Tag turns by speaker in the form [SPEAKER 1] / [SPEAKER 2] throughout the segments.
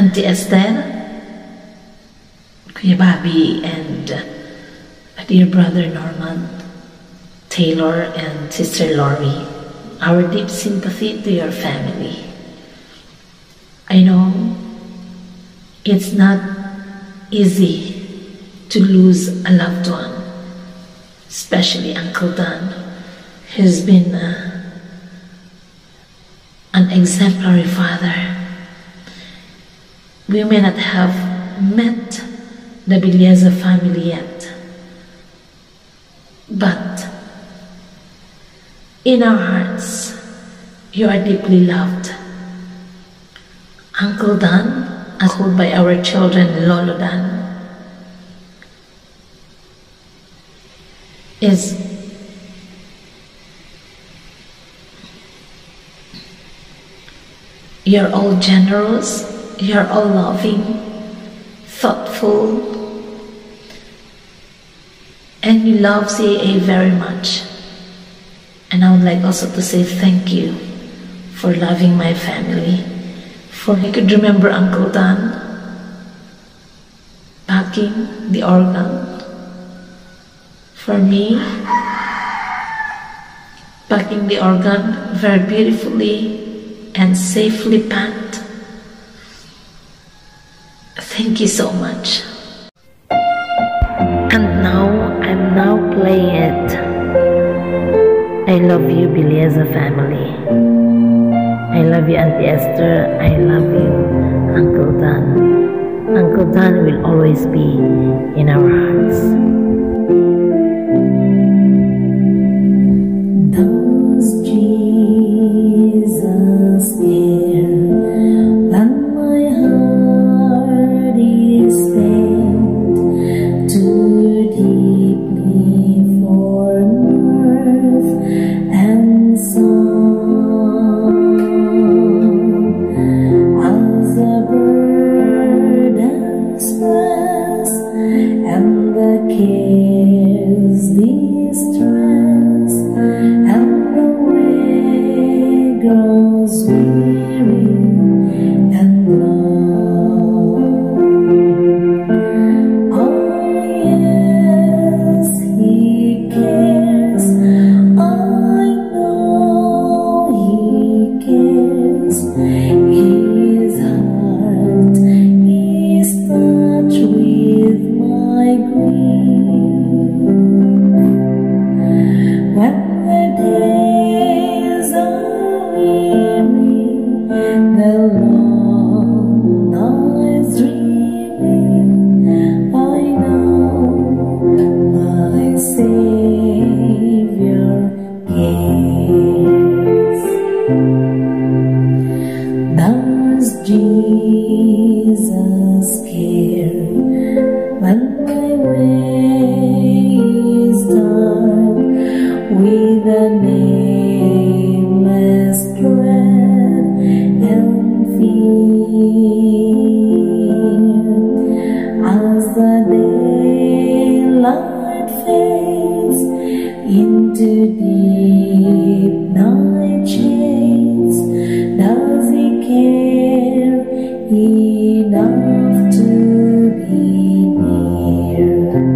[SPEAKER 1] Auntie Esther, Kuya Bobby, and my dear brother Norman, Taylor, and Sister Lori, our deep sympathy to your family. I know it's not easy to lose a loved one, especially Uncle Dan. He's been an exemplary father. We may not have met the Villeza family yet, but in our hearts, you are deeply loved. Uncle Dan, called by our children Lolo Dan, is you're all generous, you're all loving, thoughtful, and you love CAA very much. And I would like also to say thank you for loving my family. For I could remember Uncle Dan backing the organ for me, backing the organ very beautifully and safely packed. Thank you so much. And now I'm now playing it. I love you, Villeza family. I love you, Auntie Esther. I love you, Uncle Dan. Uncle Dan will always be in our hearts. Does Jesus care when my heart is pained too deeply for mirth and song? As a burden express and the cares distress, and the way grows weary and long. Oh yes, He cares. I know He cares. His heart is touched with my grief. When the days are weary, the long nights dreaming, I know my Savior cares. Does Jesus care when my way is dark with a nameless dread and fear? As the daylight fades into deep night shades, does He care enough to be near?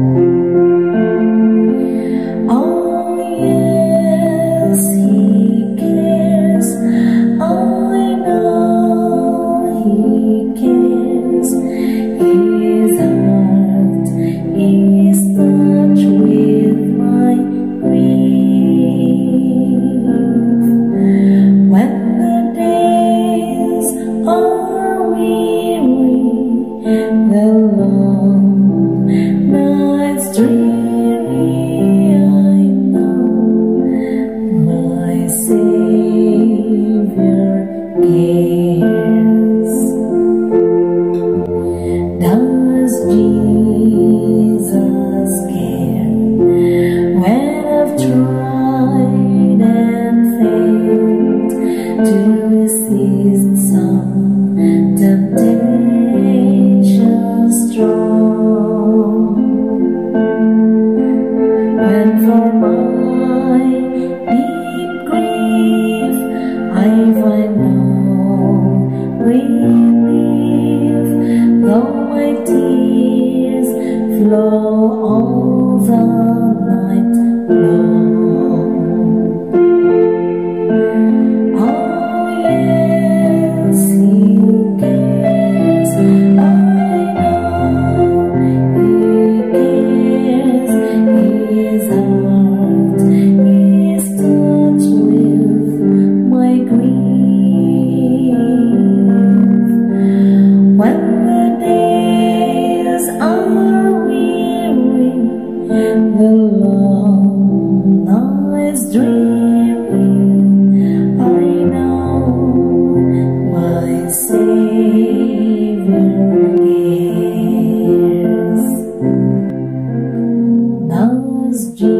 [SPEAKER 1] Oh yes, He cares. I know He cares. His heart is touched with my grief. When the days are weary, the long nights dreary, I know my Savior cares. Does Jesus care when I've tried and failed to resist some flow all the night long. Oh yes, he cares, I know he cares. His heart is touched with my grief. When the days are weary, the long nights dreary, I know my Savior hears. Does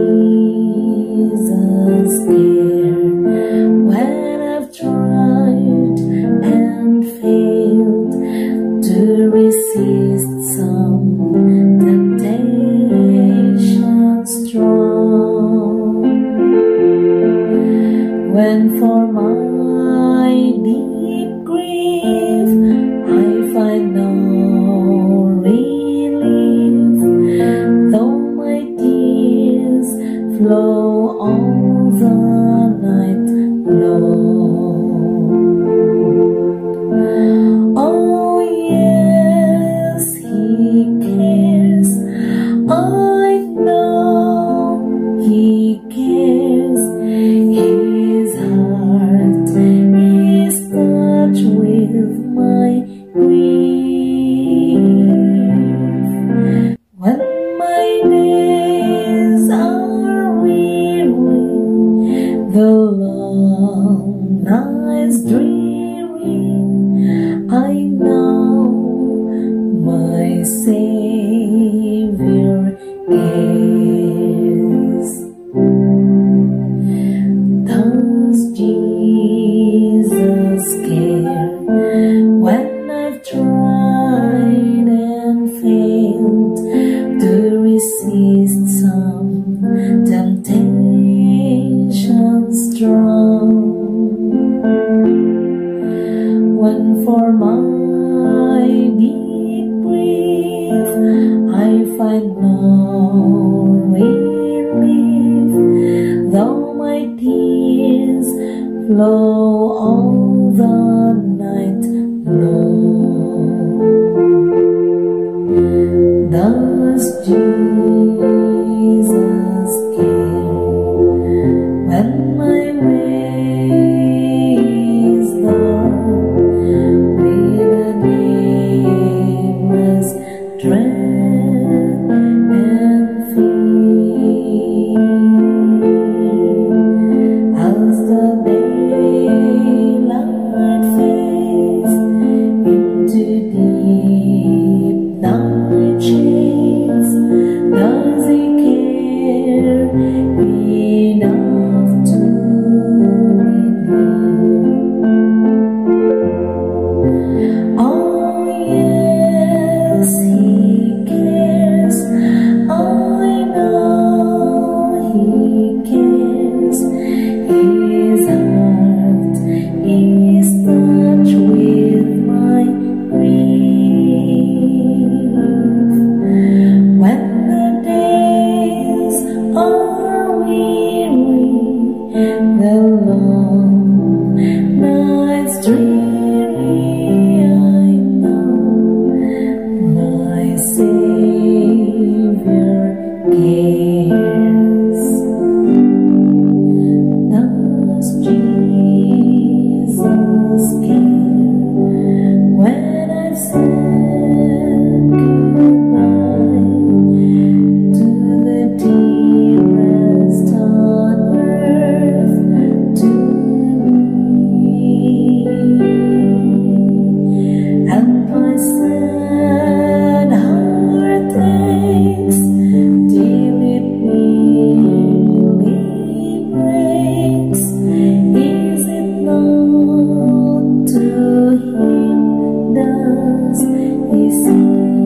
[SPEAKER 1] Jesus care when I've tried and failed to resist some temptation strong? When for my deep grief I find no relief, though my tears flow all the night long. Oh yes, he cares, I know he cares. His heart is touched with my grief. When my days are weary, the long nights dreary, I know my Savior is. Does Jesus care when I've tried and failed to resist some temptation strong? When for my deep grief I find no relief, though my tears flow all the night long. Does Jesus care when my way is dark with a nameless dread and fear? As the daylight fades into deep night shades, does he care enough to relieve? Oh yes, he cares, I know he cares. His heart is touched with my grief. When the days are weary, the long nights dreary, I know my Savior cares. Does Jesus care when I've said goodbye to the dearest on earth to me? And my sad heart aches till it nearly breaks. Is it not to him does he see?